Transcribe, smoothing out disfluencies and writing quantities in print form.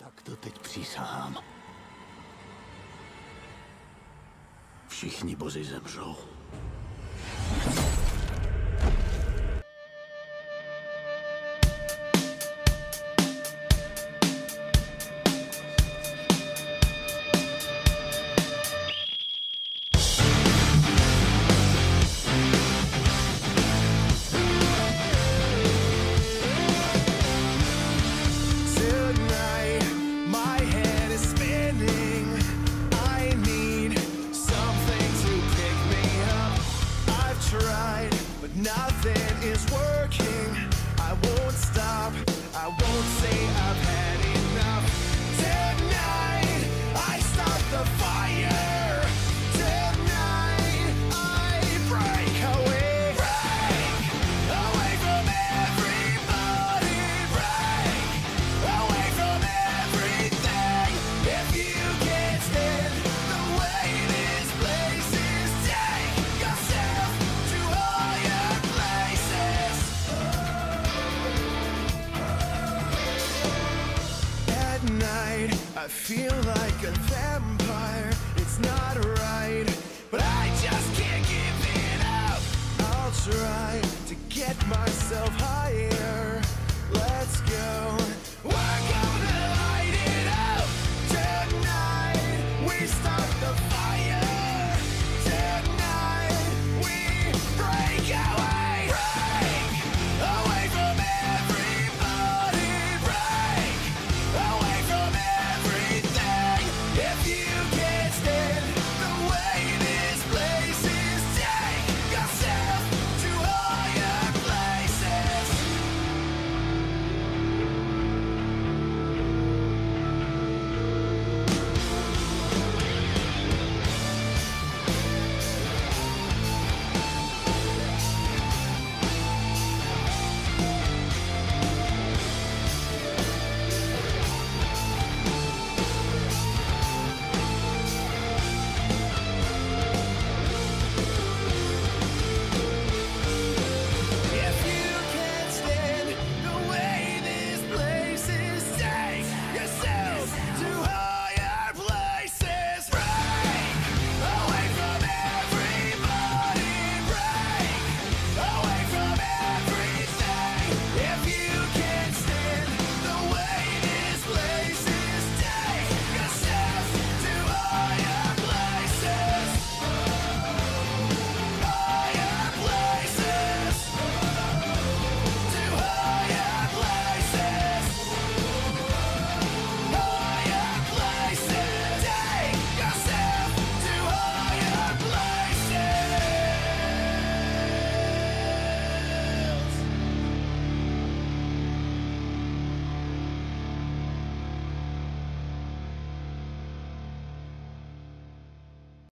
Tak to teď přísahám. Všichni bozi zemřou. Nothing is working. I won't stop. I won't say I've had enough. Tonight I start the fire. Tonight I break away. Break away from everybody. Break away from everything. If you can't stand the way this place is, take yourself to higher places. At night, I feel like a vampire. It's not right, but I just can't give it up. I'll try to get myself higher.